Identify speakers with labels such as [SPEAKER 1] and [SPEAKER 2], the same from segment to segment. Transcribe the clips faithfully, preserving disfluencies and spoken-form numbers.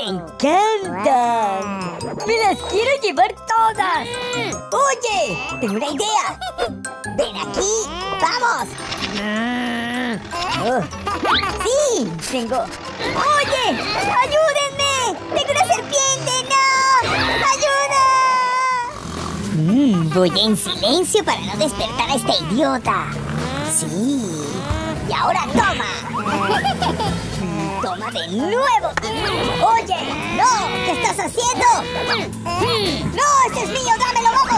[SPEAKER 1] encantan! ¡Me las quiero llevar todas! ¡Oye! ¡Tengo una idea! ¡Ven aquí! ¡Vamos! Oh. ¡Sí! ¡Tengo! ¡Oye! ¡Ayúdenme! ¡Tengo una serpiente! ¡No! ¡Ayuda! Mm, voy en silencio para no despertar a este idiota. ¡Sí! ¡Y ahora toma! ¡Toma de nuevo! ¡Oye! ¡No! ¿Qué estás haciendo? ¡No! ¡Este es mío! ¡Dámelo! ¡Vamos!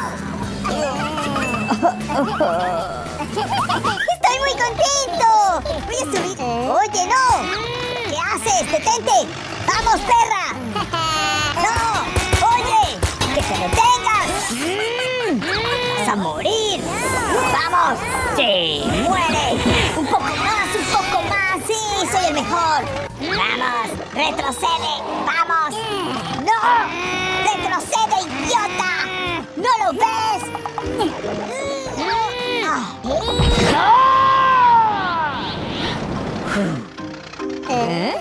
[SPEAKER 1] ¡Estoy muy contento! ¡Voy a subir! ¡Oye, no! ¿Qué haces? ¡Detente! ¡Vamos, perra! ¡No! ¡Oye! ¡Que te detengas! Mm, ¡vas a morir! ¡Vamos! ¡Sí! ¡Muere! ¡Un poco más! ¡Un poco más! ¡Sí! ¡Soy el mejor! ¡Vamos! ¡Retrocede! ¡Vamos! ¡No! ¡Retrocede, idiota! ¿No lo ves? ¿Eh?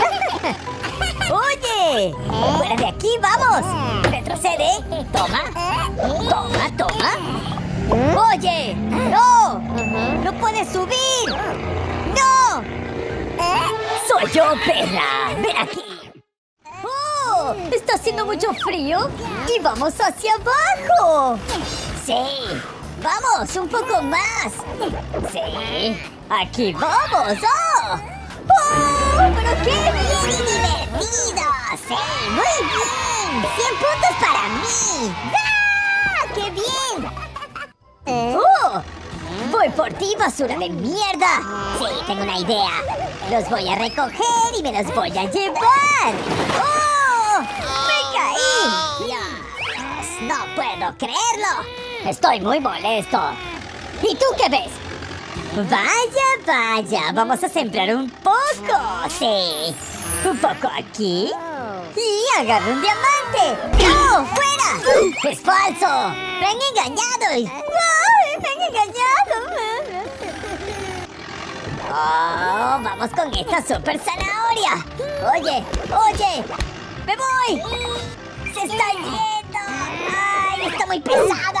[SPEAKER 1] ¡Oye! ¡Fuera de aquí! ¡Vamos! ¡Retrocede! ¡Toma! ¡Toma, toma! ¡Oye! ¡No! ¡No puedes subir! ¡No! ¡Soy yo, perra! ¡Ven aquí! ¡Oh! ¡Está haciendo mucho frío! ¡Y vamos hacia abajo! ¡Sí! ¡Vamos! ¡Un poco más! ¡Sí! ¡Aquí vamos! ¡Oh! ¡Oh! ¡Pero qué bien y divertido! ¡Sí! ¡Muy bien! ¡cien puntos para mí! ¡Ah! ¡Qué bien! ¡Oh! ¡Voy por ti, basura de mierda! Sí, tengo una idea. Los voy a recoger y me los voy a llevar. ¡Oh! ¡Me caí! ¡Dios! ¡No puedo creerlo! Estoy muy molesto. ¿Y tú qué ves? Vaya, vaya. Vamos a sembrar un poco. Sí. Un poco aquí. Y agarro un diamante. ¡No! ¡Fuera! ¡Es falso! ¡Me han engañado! ¡Ay! ¡Me han engañado! ¡Oh! ¡Vamos con esta super zanahoria! ¡Oye! ¡Oye! ¡Me voy! ¡Se está yendo! ¡Ay! ¡Está muy pesada!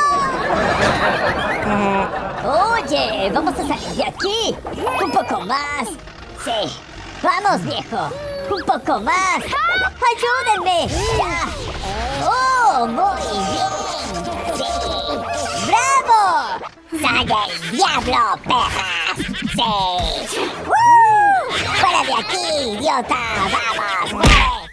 [SPEAKER 1] ¡Oh! ¡Oye! ¡Vamos a salir de aquí! ¡Un poco más! ¡Sí! ¡Vamos, viejo! ¡Un poco más! ¡Ayúdenme! ¡Ya! ¡Oh! ¡Muy bien! ¡Sí! ¡Bravo! ¡Salga el diablo, perras! ¡Sí! ¡Uh! ¡Fuera de aquí, idiota! ¡Vamos! ¡Muere!